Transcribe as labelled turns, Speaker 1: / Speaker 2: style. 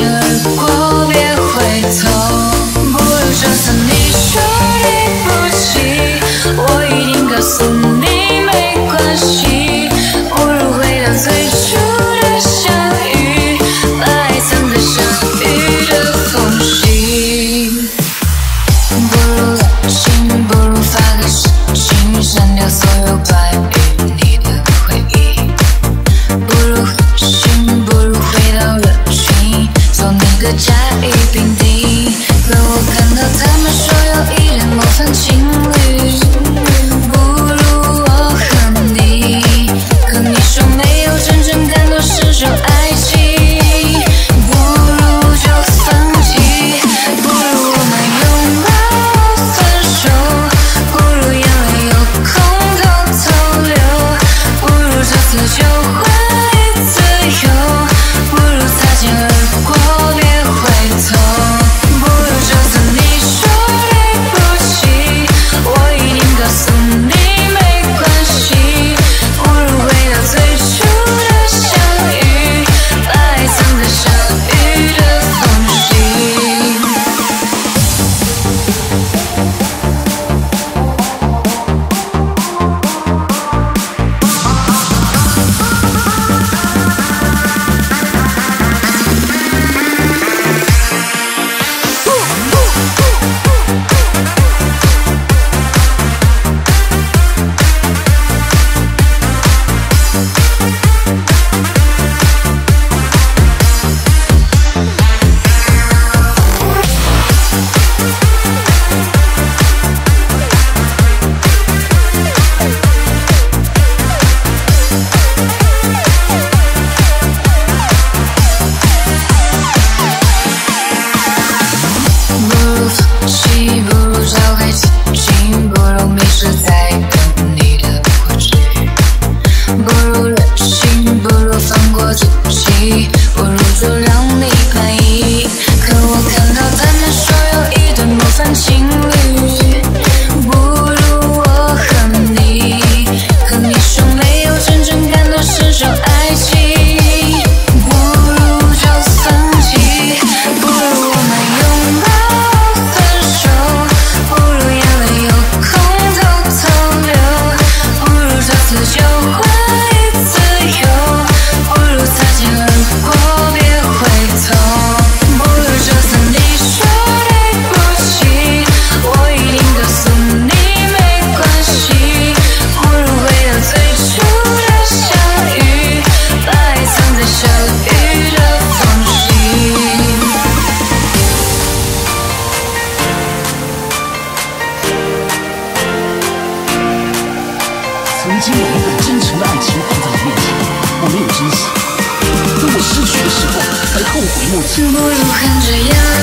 Speaker 1: 而过，别回头。不如就算你说对不起，我一定告诉你没关系。不如回到最初的相遇，把爱藏在下雨的缝隙。不如冷静，不如发个视频，删掉所有关于你的回忆。不如狠心，不如回到人群，做那个甲乙丙丁。可我看到他们说有一对模范情侣，不如我和你。可你说没有真正感动是种爱情，不如就放弃。不如我们拥抱分手，不如眼泪有空偷偷流，不如这次就换一次有，不如擦肩而过别回头。不如就算你说对不起，我一定告诉你没关系。不如回到最初的相遇，把爱藏在下雨的缝隙。不如召开奇迹，不如迷失在等你的过去。不如任性，不如放过自己，不如就让你满意。可我看到他们说有一对模范情侣，不如我和你。可你说没有真正感动是种爱情，不如就放弃。不如我们拥抱分手，不如眼泪有空偷偷流，不如这次就换一次有，不如擦肩而过别回头。不如就算你说对不起，我一定告诉你没关系。不如回到最初的相遇，把爱藏在下雨的缝隙。
Speaker 2: 曾经有一份真诚的爱情放在我面前，我没有珍惜，等我失去的时候才后悔莫及。
Speaker 1: 不如含着眼